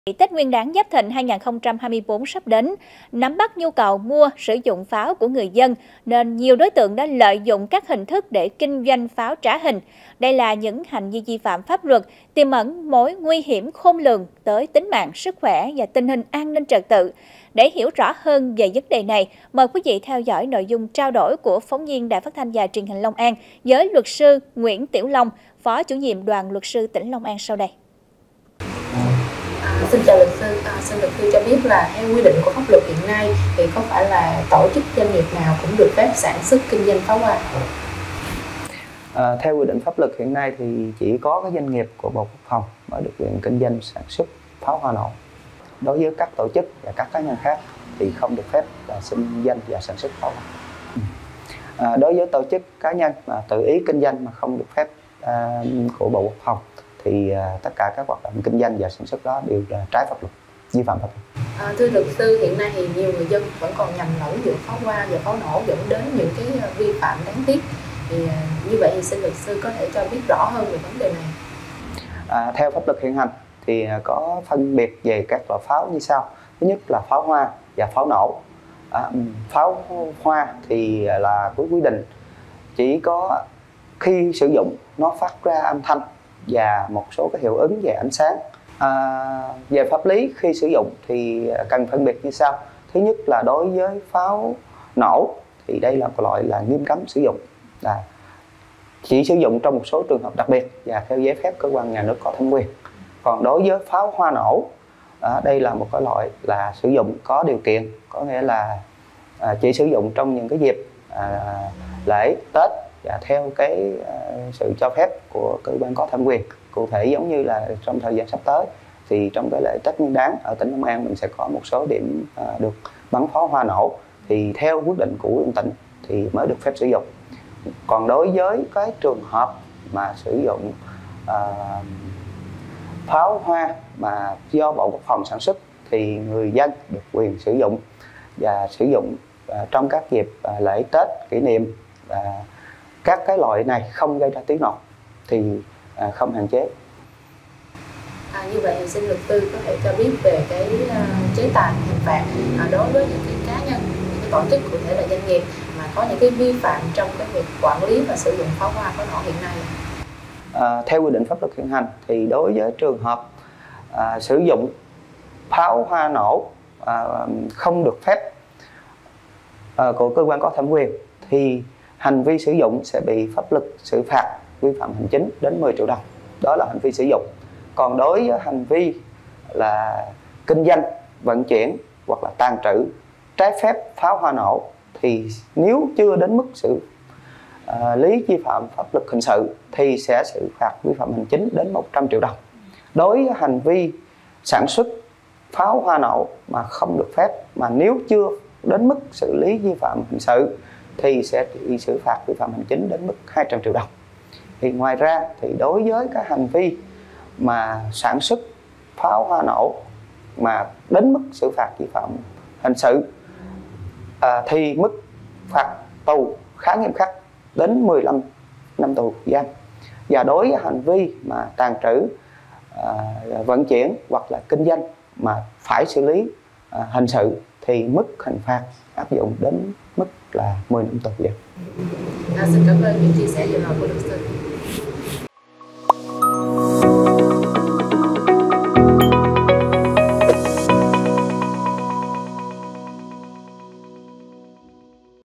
Tết Nguyên đán Giáp Thìn 2024 sắp đến, nắm bắt nhu cầu mua, sử dụng pháo của người dân, nên nhiều đối tượng đã lợi dụng các hình thức để kinh doanh pháo trá hình. Đây là những hành vi vi phạm pháp luật, tiềm ẩn mối nguy hiểm khôn lường tới tính mạng, sức khỏe và tình hình an ninh trật tự. Để hiểu rõ hơn về vấn đề này, mời quý vị theo dõi nội dung trao đổi của phóng viên Đài Phát thanh và Truyền hình Long An với luật sư Nguyễn Tiểu Long, Phó chủ nhiệm Đoàn Luật sư tỉnh Long An sau đây. Xin chào luật sư, xin luật sư cho biết là theo quy định của pháp luật hiện nay thì có phải là tổ chức doanh nghiệp nào cũng được phép sản xuất kinh doanh pháo hoa? Theo quy định pháp luật hiện nay thì chỉ có cái doanh nghiệp của Bộ Quốc phòng mới được quyền kinh doanh sản xuất pháo hoa nổ. Đối với các tổ chức và các cá nhân khác thì không được phép là kinh doanh và sản xuất pháo hoa. Đối với tổ chức cá nhân mà tự ý kinh doanh mà không được phép của Bộ Quốc phòng thì tất cả các hoạt động kinh doanh và sản xuất đó đều là trái pháp luật, vi phạm pháp luật. Thưa luật sư, hiện nay thì nhiều người dân vẫn còn nhầm lẫn giữa pháo hoa và pháo nổ dẫn đến những cái vi phạm đáng tiếc. Thì như vậy thì xin luật sư có thể cho biết rõ hơn về vấn đề này. Theo pháp luật hiện hành thì có phân biệt về các loại pháo như sau. Thứ nhất là pháo hoa và pháo nổ. Pháo hoa thì là quy định chỉ có khi sử dụng nó phát ra âm thanh và một số cái hiệu ứng về ánh sáng. Về pháp lý khi sử dụng thì cần phân biệt như sau. Thứ nhất là đối với pháo nổ thì đây là một loại là nghiêm cấm sử dụng, là chỉ sử dụng trong một số trường hợp đặc biệt và theo giấy phép cơ quan nhà nước có thẩm quyền. Còn đối với pháo hoa nổ, đây là một cái loại là sử dụng có điều kiện, có nghĩa là chỉ sử dụng trong những cái dịp lễ Tết và theo cái sự cho phép của cơ quan có thẩm quyền. Cụ thể giống như là trong thời gian sắp tới thì trong cái lễ Tết Nguyên đán ở tỉnh Long An mình sẽ có một số điểm được bắn pháo hoa nổ, thì theo quyết định của huyện tỉnh thì mới được phép sử dụng. Còn đối với cái trường hợp mà sử dụng pháo hoa mà do Bộ Quốc phòng sản xuất thì người dân được quyền sử dụng và sử dụng trong các dịp lễ Tết kỷ niệm. Các cái loại này không gây ra tiếng nổ thì không hạn chế. Như vậy thì xin luật sư có thể cho biết về cái chế tài hình phạt đối với những cái cá nhân, những cái tổ chức, cụ thể là doanh nghiệp mà có những cái vi phạm trong cái việc quản lý và sử dụng pháo hoa pháo nổ hiện nay. Theo quy định pháp luật hiện hành thì đối với trường hợp sử dụng pháo hoa nổ không được phép của cơ quan có thẩm quyền thì hành vi sử dụng sẽ bị pháp luật xử phạt vi phạm hành chính đến 10 triệu đồng. Đó là hành vi sử dụng. Còn đối với hành vi là kinh doanh, vận chuyển hoặc là tàng trữ trái phép pháo hoa nổ thì nếu chưa đến mức xử lý vi phạm pháp luật hình sự thì sẽ xử phạt vi phạm hành chính đến 100 triệu đồng. Đối với hành vi sản xuất pháo hoa nổ mà không được phép mà nếu chưa đến mức xử lý vi phạm hình sự thì sẽ bị xử phạt vi phạm hành chính đến mức 200 triệu đồng. Thì ngoài ra thì đối với các hành vi mà sản xuất pháo hoa nổ mà đến mức xử phạt vi phạm hình sự thì mức phạt tù khá nghiêm khắc đến 15 năm tù giam. Và đối với hành vi mà tàng trữ, vận chuyển hoặc là kinh doanh mà phải xử lý hình sự thì mức hình phạt áp dụng đến mức là 10 năm tù giam. Xin cảm ơn những chia sẻ vừa rồi của luật sư.